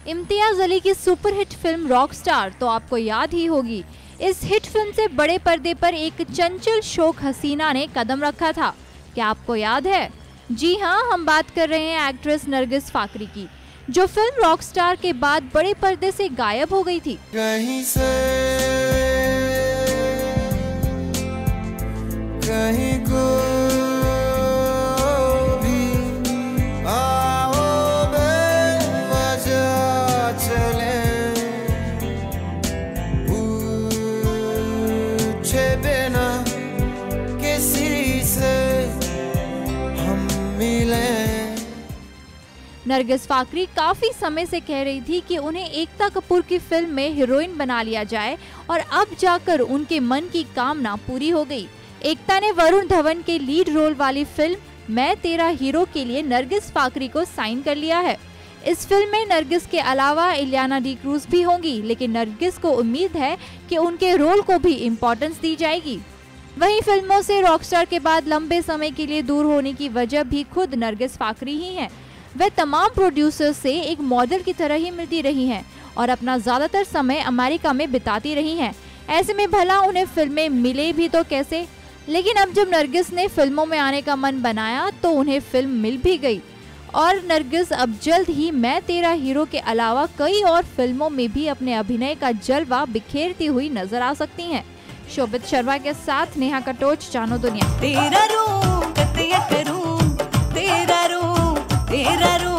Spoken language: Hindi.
इम्तियाज अली की सुपरहिट फिल्म रॉकस्टार तो आपको याद ही होगी। इस हिट फिल्म से बड़े पर्दे पर एक चंचल शोक हसीना ने कदम रखा था। क्या आपको याद है? जी हाँ, हम बात कर रहे हैं एक्ट्रेस नरगिस फाकरी की, जो फिल्म रॉकस्टार के बाद बड़े पर्दे से गायब हो गई थी। कहीं से कहीं को बिना किसी से हम मिले। नरगिस फाकरी काफी समय से कह रही थी कि उन्हें एकता कपूर की फिल्म में हीरोइन बना लिया जाए और अब जाकर उनके मन की कामना पूरी हो गई। एकता ने वरुण धवन के लीड रोल वाली फिल्म मैं तेरा हीरो के लिए नरगिस फाकरी को साइन कर लिया है। इस फिल्म में नरगिस के अलावा इलियाना डिक्रूज भी होंगी, लेकिन नरगिस को उम्मीद है कि उनके रोल को भी इम्पोर्टेंस दी जाएगी। वहीं फिल्मों से रॉकस्टार के बाद लंबे समय के लिए दूर होने की वजह भी खुद नरगिस फाकरी ही है। वे तमाम प्रोड्यूसर से एक मॉडल की तरह ही मिलती रही हैं और अपना ज्यादातर समय अमेरिका में बिताती रही हैं। ऐसे में भला उन्हें फिल्में मिले भी तो कैसे? लेकिन अब जब नरगिस ने फिल्मों में आने का मन बनाया तो उन्हें फिल्म मिल भी गई और नरगिस अब जल्द ही मैं तेरा हीरो के अलावा कई और फिल्मों में भी अपने अभिनय का जलवा बिखेरती हुई नजर आ सकती हैं। शोभित शर्मा के साथ नेहा कटोच, जानो दुनिया। तेरा रूप तेरा रूप तेरा रूप तेरा रूप।